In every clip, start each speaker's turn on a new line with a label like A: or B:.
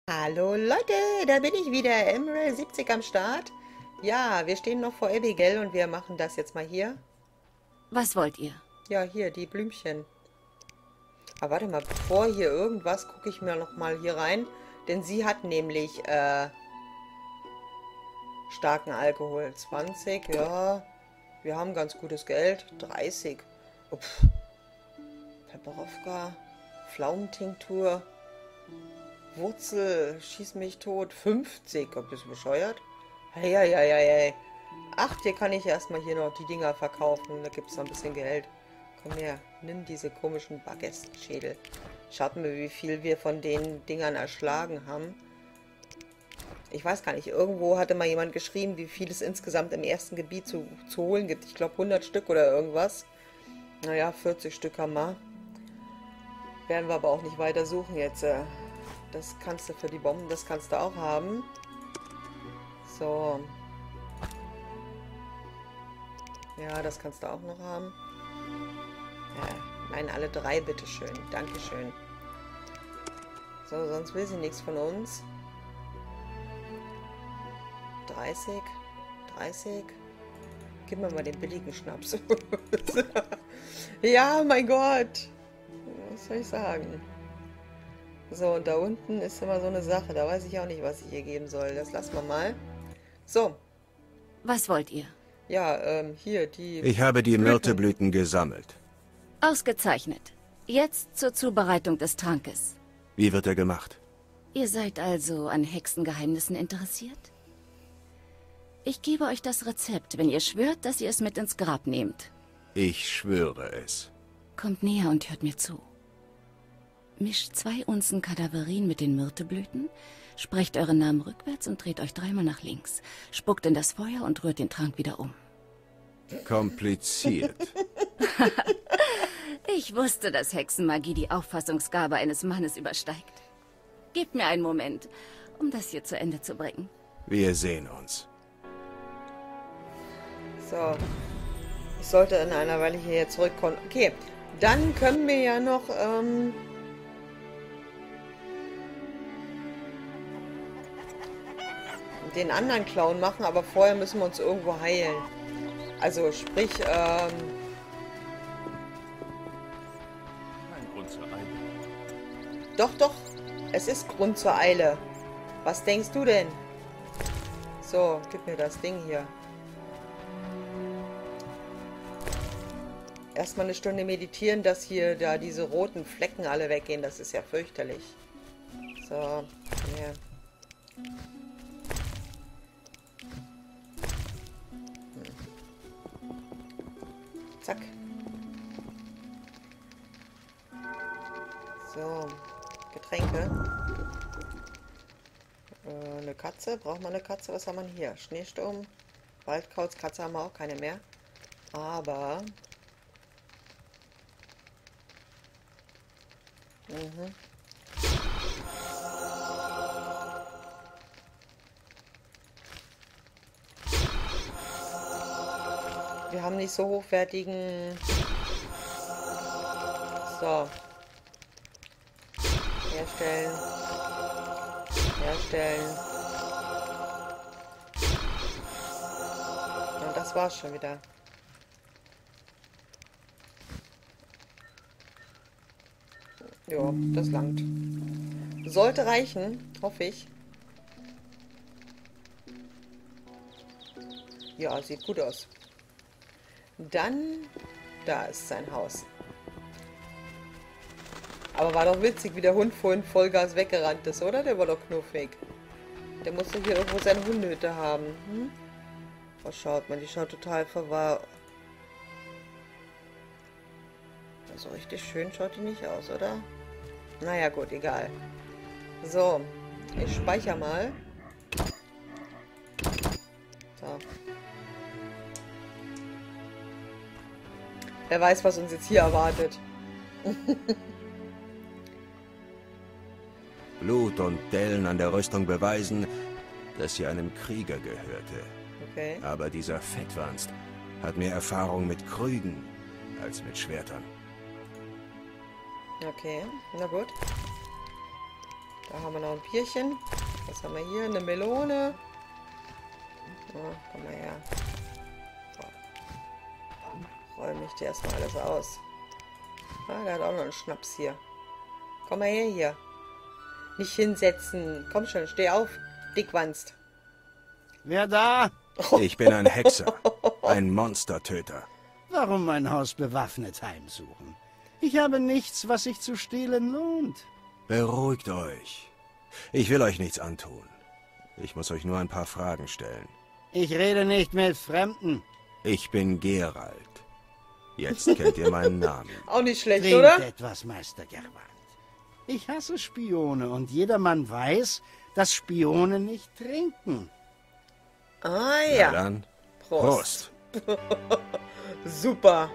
A: Hallo Leute, da bin ich wieder, Emerald 70 am Start. Ja, wir stehen noch vor Abigail und wir machen das jetzt mal hier.
B: Was wollt ihr?
A: Ja, hier, die Blümchen. Aber warte mal, bevor hier irgendwas, gucke ich mir noch mal hier rein. Denn sie hat nämlich starken Alkohol. 20, ja. Wir haben ganz gutes Geld. 30. Upf. Peperowka. Pflaumentinktur. Wurzel, schieß mich tot. 50. Ob das bescheuert? Hey, hey, hey, hey, hey. Ach, hier kann ich erstmal hier noch die Dinger verkaufen. Da gibt es noch ein bisschen Geld. Komm her, nimm diese komischen Baguette-Schädel. Schaut mal, wie viel wir von den Dingern erschlagen haben. Ich weiß gar nicht, irgendwo hatte mal jemand geschrieben, wie viel es insgesamt im ersten Gebiet zu holen gibt. Ich glaube 100 Stück oder irgendwas. Naja, 40 Stück haben wir. Werden wir aber auch nicht weiter suchen jetzt. Das kannst du für die Bomben, das kannst du auch haben. So. Ja, das kannst du auch noch haben. Ja, nein, alle drei, bitteschön. Dankeschön. So, sonst will sie nichts von uns. 30. 30. Gib mir mal den billigen Schnaps. Ja, mein Gott. Was soll ich sagen? So, und da unten ist immer so eine Sache. Da weiß ich auch nicht, was ich ihr geben soll. Das lassen wir mal. So.
B: Was wollt ihr?
A: Ja, hier, die...
C: Ich habe die
A: Blüten.
C: Myrteblüten gesammelt.
B: Ausgezeichnet. Jetzt zur Zubereitung des Trankes.
C: Wie wird er gemacht?
B: Ihr seid also an Hexengeheimnissen interessiert? Ich gebe euch das Rezept, wenn ihr schwört, dass ihr es mit ins Grab nehmt.
C: Ich schwöre es.
B: Kommt näher und hört mir zu. Mischt 2 Unzen Kadaverin mit den Myrteblüten, sprecht euren Namen rückwärts und dreht euch 3-mal nach links. Spuckt in das Feuer und rührt den Trank wieder um.
C: Kompliziert.
B: Ich wusste, dass Hexenmagie die Auffassungsgabe eines Mannes übersteigt. Gebt mir einen Moment, um das hier zu Ende zu bringen.
C: Wir sehen uns.
A: So. Ich sollte in einer Weile hierher zurückkommen. Okay, dann können wir ja noch, den anderen Clown machen, aber vorher müssen wir uns irgendwo heilen. Also sprich,
D: Kein Grund zur Eile.
A: doch, doch, es ist Grund zur Eile. Was denkst du denn? So, gib mir das Ding hier. Erstmal eine Stunde meditieren, dass hier da diese roten Flecken alle weggehen. Das ist ja fürchterlich. So, komm her. Zack. So, Getränke. Eine Katze. Braucht man eine Katze? Was haben wir hier? Schneesturm. Waldkauz. Katze haben wir auch keine mehr. Aber... Wir haben nicht so hochwertigen... So. Herstellen. Herstellen. Und das war's schon wieder. Ja, das langt. Sollte reichen, hoffe ich. Ja, sieht gut aus. Dann, da ist sein Haus. Aber war doch witzig, wie der Hund vorhin Vollgas weggerannt ist, oder? Der war doch knuffig. Der muss doch hier irgendwo seine Hundehütte haben. Hm? Oh, schaut mal, die schaut total verwahrt. So richtig schön schaut die nicht aus, oder? Naja, gut, egal. So, ich speichere mal. So. Wer weiß, was uns jetzt hier erwartet.
C: Blut und Dellen an der Rüstung beweisen, dass sie einem Krieger gehörte.
A: Okay.
C: Aber dieser Fettwanst hat mehr Erfahrung mit Krügen als mit Schwertern.
A: Okay, na gut. Da haben wir noch ein Bierchen. Was haben wir hier? Eine Melone. Oh, komm mal her. So. Räume ich dir erstmal alles aus. Ah, der hat auch noch einen Schnaps hier. Komm mal her hier. Nicht hinsetzen. Komm schon, steh auf. Dickwanst.
E: Wer da?
C: Ich bin ein Hexer. Ein Monstertöter.
E: Warum mein Haus bewaffnet heimsuchen? Ich habe nichts, was sich zu stehlen lohnt.
C: Beruhigt euch. Ich will euch nichts antun. Ich muss euch nur ein paar Fragen stellen.
E: Ich rede nicht mit Fremden.
C: Ich bin Geralt. Jetzt kennt ihr meinen Namen.
A: Auch nicht schlecht,
E: Trinkt
A: oder?
E: etwas, Meister Gerwald. Ich hasse Spione und jedermann weiß, dass Spione nicht trinken.
A: Ah
C: Na
A: ja.
C: dann,
A: Prost.
C: Prost.
A: Super.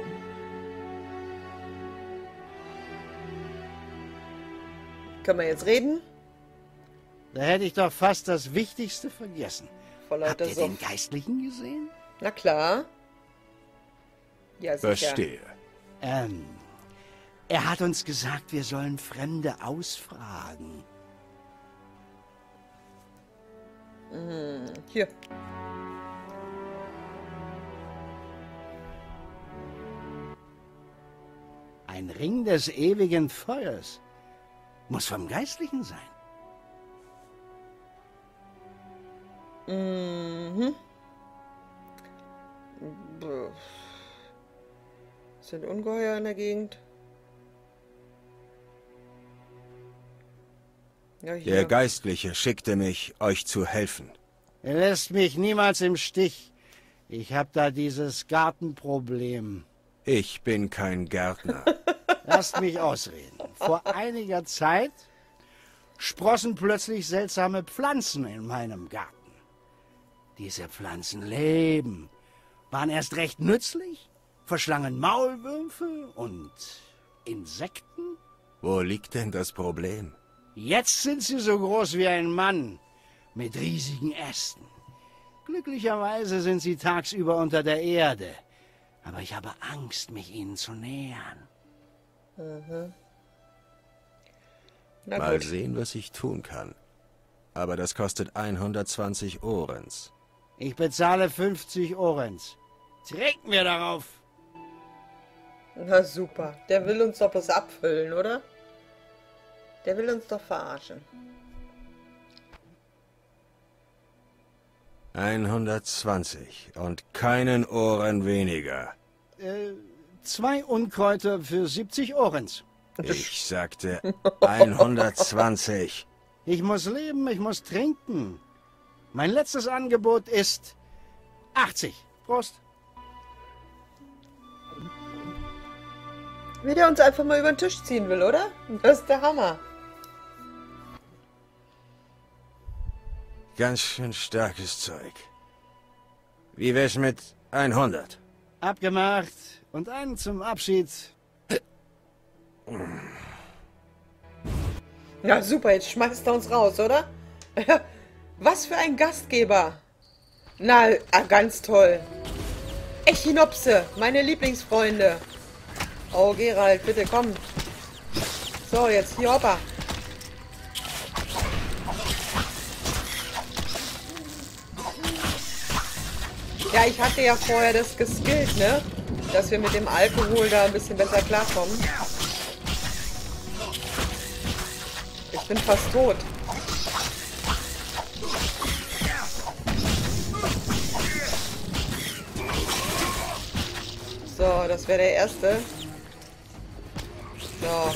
A: Können wir jetzt reden?
E: Da hätte ich doch fast das Wichtigste vergessen.
A: Vor
E: Habt
A: lauter
E: ihr den
A: Sumpf.
E: Geistlichen gesehen?
A: Na klar. Ja, sicher.
C: Verstehe.
E: Er hat uns gesagt, wir sollen Fremde ausfragen.
A: Hier.
E: Ein Ring des ewigen Feuers. Muss vom Geistlichen sein.
A: Mhm. Sind Ungeheuer in der Gegend? Ja, hier.
C: Der Geistliche schickte mich, euch zu helfen.
E: Er lässt mich niemals im Stich. Ich habe da dieses Gartenproblem.
C: Ich bin kein Gärtner.
E: Lasst mich ausreden. Vor einiger Zeit sprossen plötzlich seltsame Pflanzen in meinem Garten. Diese Pflanzen leben, waren erst recht nützlich, verschlangen Maulwürfe und Insekten.
C: Wo liegt denn das Problem?
E: Jetzt sind sie so groß wie ein Mann, mit riesigen Ästen. Glücklicherweise sind sie tagsüber unter der Erde, aber ich habe Angst, mich ihnen zu nähern.
A: Na
C: Mal
A: gut.
C: sehen, was ich tun kann. Aber das kostet 120 Orens.
E: Ich bezahle 50 Orens. Trinken wir darauf.
A: Na super. Der will uns doch was abfüllen, oder? Der will uns doch verarschen.
C: 120 und keinen Ohren weniger.
E: 2 Unkräuter für 70 Orens.
C: Ich sagte 120.
E: Ich muss leben, ich muss trinken. Mein letztes Angebot ist 80. Prost.
A: Wie der uns einfach mal über den Tisch ziehen will, oder? Das ist der Hammer.
C: Ganz schön starkes Zeug. Wie wär's mit 100?
E: Abgemacht. Und einen zum Abschied.
A: Na super, jetzt schmeißt er uns raus, oder? Was für ein Gastgeber. Na, ganz toll. Echinopse, meine Lieblingsfreunde. Oh, Geralt, bitte komm. So, jetzt hier, hoppa. Ja, ich hatte ja vorher das geskillt, ne? Dass wir mit dem Alkohol da ein bisschen besser klarkommen. Ich bin fast tot. So, das wäre der erste. So.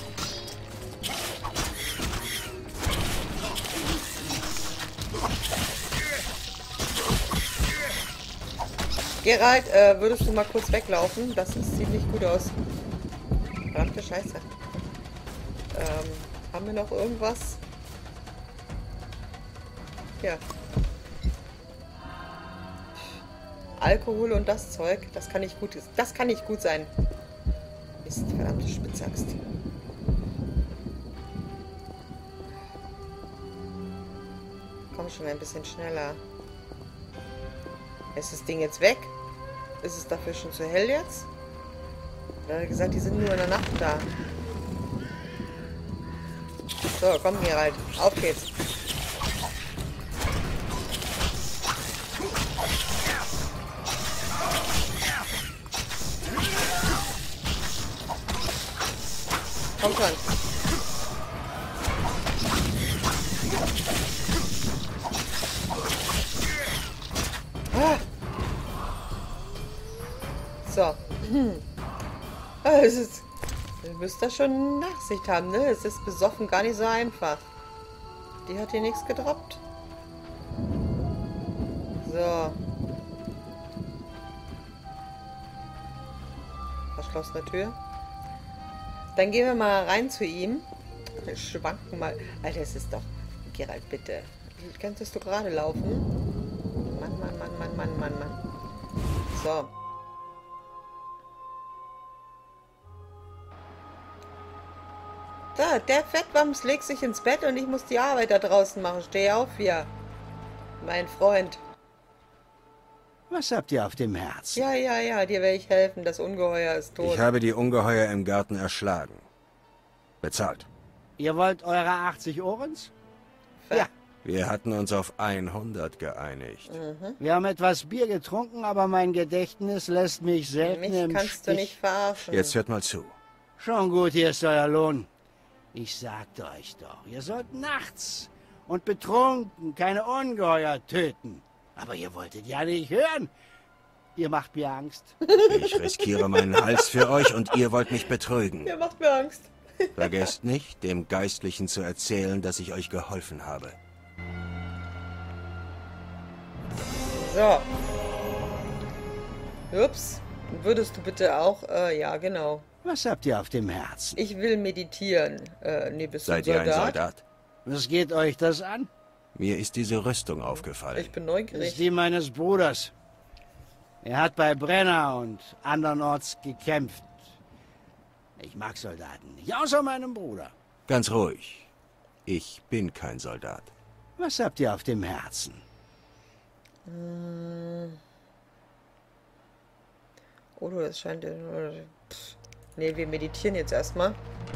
A: Geralt, würdest du mal kurz weglaufen? Sieht nicht gut aus. Verdammte Scheiße. Haben wir noch irgendwas? Ja. Alkohol und das Zeug, das kann nicht gut sein. Mist, verdammte Spitzaxt. Komm schon ein bisschen schneller. Ist das Ding jetzt weg? Ist es dafür schon zu hell jetzt? Er hat gesagt, die sind nur in der Nacht da. So, komm Geralt. Auf geht's. Komm schon. Ah. So. Ihr müsst da schon Nachsicht haben, ne? Es ist besoffen gar nicht so einfach. Die hat hier nichts gedroppt. So. Verschlossene Tür. Dann gehen wir mal rein zu ihm. Wir schwanken mal. Alter, es ist doch... Geralt, bitte. Könntest du gerade laufen? Mann, Mann, Mann, Mann, Mann, Mann, Mann. So. Da, der Fettwams legt sich ins Bett und ich muss die Arbeit da draußen machen. Steh auf hier. Mein Freund.
E: Was habt ihr auf dem Herzen?
A: Ja, ja, ja, dir werde ich helfen. Das Ungeheuer ist tot.
C: Ich habe die Ungeheuer im Garten erschlagen. Bezahlt.
E: Ihr wollt eure 80 Ohrens? Ja.
C: Wir hatten uns auf 100 geeinigt.
E: Wir haben etwas Bier getrunken, aber mein Gedächtnis lässt mich selten
A: Mich
E: im
A: kannst du
E: Stich.
A: nicht verarschen.
C: Jetzt hört mal zu.
E: Schon gut, hier ist euer Lohn. Ich sagte euch doch, ihr sollt nachts und betrunken keine Ungeheuer töten. Aber ihr wolltet ja nicht hören. Ihr macht mir Angst.
C: Ich riskiere meinen Hals für euch und ihr wollt mich betrügen.
A: Der macht mir Angst.
C: Vergesst nicht, dem Geistlichen zu erzählen, dass ich euch geholfen habe.
A: So. Ups. Würdest du bitte auch... ja, genau.
E: Was habt ihr auf dem Herzen?
A: Ich will meditieren. Nee, bist du ein
C: Seid ihr ein Soldat?
E: Was geht euch das an?
C: Mir ist diese Rüstung aufgefallen.
A: Ich bin
E: Das
A: neugierig.
E: ist die meines Bruders. Er hat bei Brenner und andernorts gekämpft. Ich mag Soldaten nicht, außer meinem Bruder.
C: Ganz ruhig. Ich bin kein Soldat.
E: Was habt ihr auf dem Herzen?
A: Oh, das scheint... Nee, wir meditieren jetzt erstmal.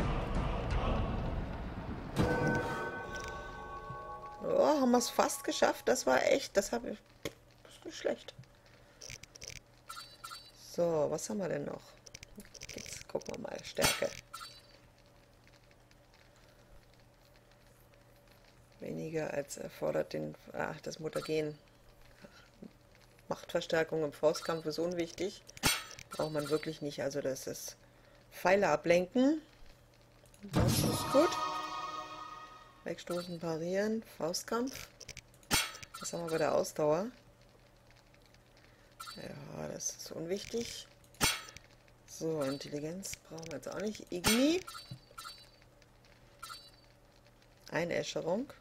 A: Oh, haben wir es fast geschafft. Das war echt... Das ist nicht schlecht. So, was haben wir denn noch? Jetzt gucken wir mal. Stärke. Weniger als erfordert den... Ach, das Mutagen. Machtverstärkung im Faustkampf ist unwichtig. Braucht man wirklich nicht. Also das ist Pfeile ablenken. Das ist gut. Wegstoßen, parieren. Faustkampf. Was haben wir bei der Ausdauer? Ja, das ist unwichtig. So, Intelligenz brauchen wir jetzt auch nicht. Igni. Einäscherung.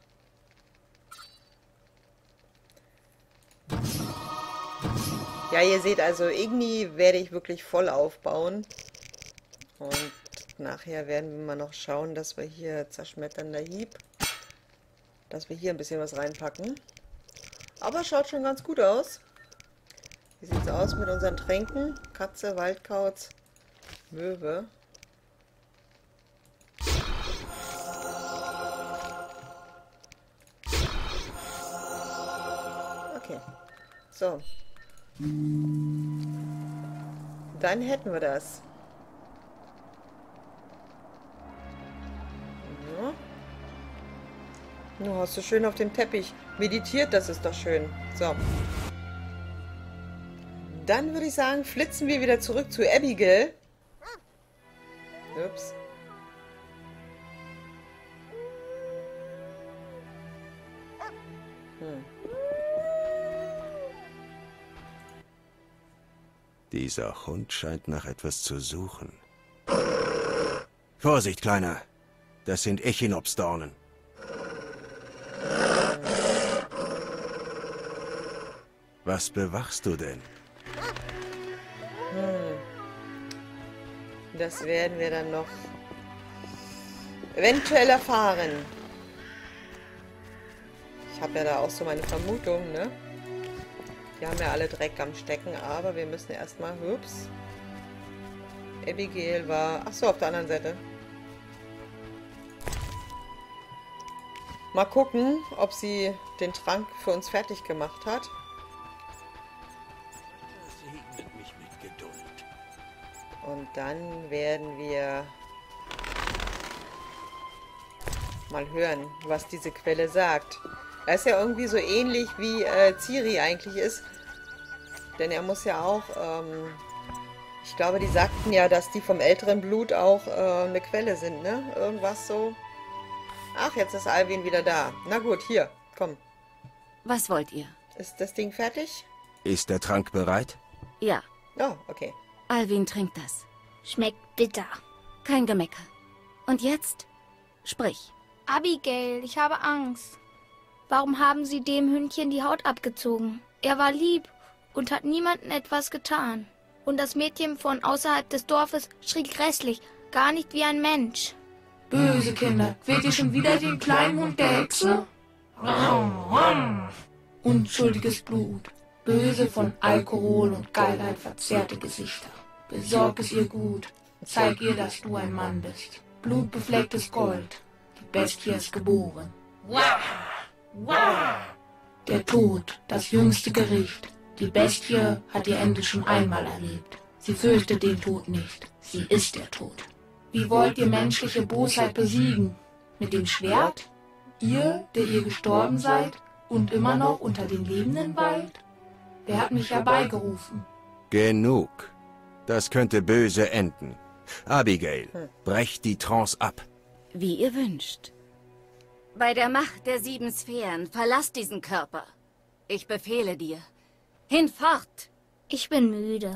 A: Ja, ihr seht also, Igni werde ich wirklich voll aufbauen. Und nachher werden wir mal noch schauen, dass wir hier zerschmetternder Hieb, dass wir hier ein bisschen was reinpacken. Aber schaut schon ganz gut aus. Wie sieht es aus mit unseren Tränken? Katze, Waldkauz, Möwe. Okay. So. Dann hätten wir das. Ja. Du hast so schön auf dem Teppich meditiert, das ist doch schön. So. Dann würde ich sagen, flitzen wir wieder zurück zu Abigail. Ups.
C: Dieser Hund scheint nach etwas zu suchen. Vorsicht, Kleiner. Das sind Echinopsdornen. Was bewachst du denn?
A: Das werden wir dann noch eventuell erfahren. Ich habe ja da auch so meine Vermutung, ne? Die haben ja alle Dreck am Stecken, aber wir müssen erstmal, ups. Abigail war, ach so, auf der anderen Seite. Mal gucken, ob sie den Trank für uns fertig gemacht hat.
E: Segnet mich mit Geduld.
A: Und dann werden wir mal hören, was diese Quelle sagt. Er ist ja irgendwie so ähnlich wie Ciri eigentlich ist. Denn er muss ja auch, ich glaube, die sagten ja, dass die vom älteren Blut auch eine Quelle sind, ne? Irgendwas so. Ach, jetzt ist Alvin wieder da. Na gut, hier, komm.
B: Was wollt ihr?
A: Ist das Ding fertig?
C: Ist der Trank bereit?
B: Ja,
A: Oh, okay.
B: Alvin trinkt das.
F: Schmeckt bitter.
B: Kein Gemecker. Und jetzt? Sprich.
F: Abigail, ich habe Angst. Warum haben Sie dem Hündchen die Haut abgezogen? Er war lieb und hat niemandem etwas getan. Und das Mädchen von außerhalb des Dorfes schrie grässlich, gar nicht wie ein Mensch.
G: Böse Kinder, quält ihr schon wieder den kleinen Hund der Hexe? Unschuldiges Blut, böse von Alkohol und Geilheit verzerrte Gesichter. Besorg es ihr gut, zeig ihr, dass du ein Mann bist. Blutbeflecktes Gold, die Bestie ist geboren. Der Tod, das jüngste Gericht. Die Bestie hat ihr Ende schon einmal erlebt. Sie fürchtet den Tod nicht, sie ist der Tod. Wie wollt ihr menschliche Bosheit besiegen? Mit dem Schwert? Ihr, der ihr gestorben seid und immer noch unter den Lebenden weilt? Wer hat mich herbeigerufen?
C: Genug. Das könnte böse enden. Abigail, brecht die Trance ab.
B: Wie ihr wünscht. Bei der Macht der 7 Sphären, verlass diesen Körper. Ich befehle dir. Hinfort!
F: Ich bin müde.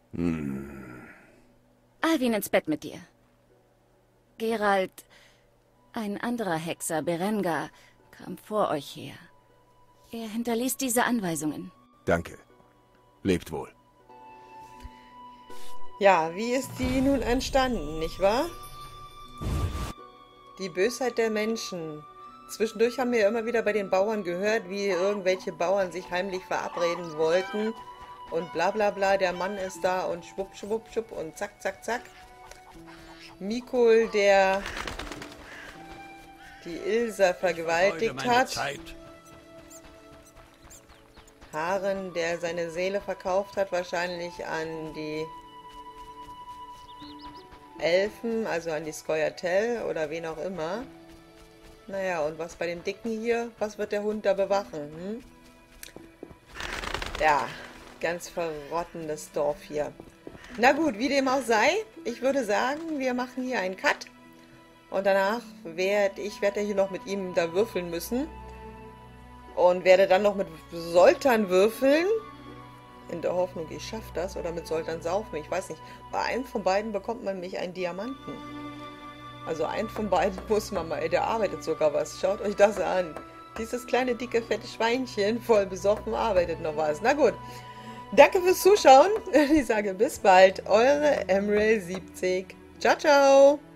B: Alvin, ins Bett mit dir. Geralt, ein anderer Hexer, Berengar, kam vor euch her. Er hinterließ diese Anweisungen.
C: Danke. Lebt wohl.
A: Ja, wie ist die nun entstanden, nicht wahr? Die Bösheit der Menschen. Zwischendurch haben wir immer wieder bei den Bauern gehört, wie irgendwelche Bauern sich heimlich verabreden wollten. Und bla bla bla, der Mann ist da und schwupp, schwupp, schwupp und zack, zack, zack. Mikol, der die Ilsa vergewaltigt hat. Haren, der seine Seele verkauft hat, wahrscheinlich an die Elfen, also an die Scoia'tael oder wen auch immer. Naja, und was bei dem Dicken hier? Was wird der Hund da bewachen? Hm? Ja, ganz verrottendes Dorf hier. Na gut, wie dem auch sei, ich würde sagen, wir machen hier einen Cut. Und danach werde ich ja hier noch mit ihm da würfeln müssen. Und werde dann noch mit Soltan würfeln. In der Hoffnung, ich schaffe das. Oder mit Soltan saufen, ich weiß nicht. Bei einem von beiden bekommt man nämlich einen Diamanten. Also einen von beiden muss man mal, der arbeitet sogar was. Schaut euch das an. Dieses kleine, dicke, fette Schweinchen, voll besoffen, arbeitet noch was. Na gut. Danke fürs Zuschauen. Ich sage bis bald. Eure Emerald 70. Ciao, ciao.